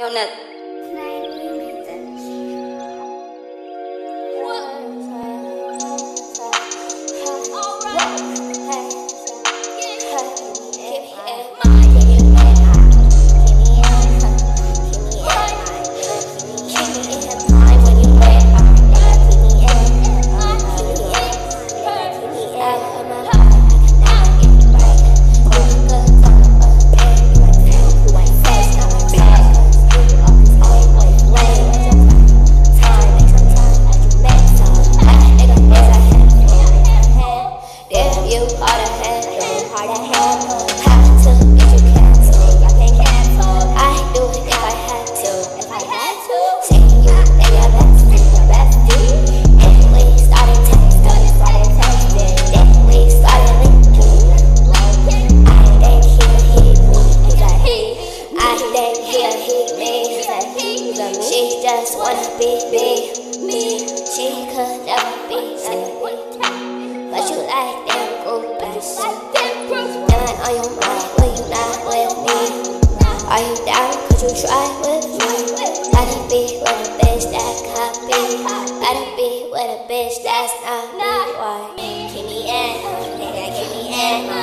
Unit. She just wanna be me. She could never be but you like them groupies. Am I on your mind when you not with me? Are you down? Could you try with me? Gotta be with a bitch that copy. Gotta be with a bitch that's not me. Why? Keep me in, nigga, keep me in.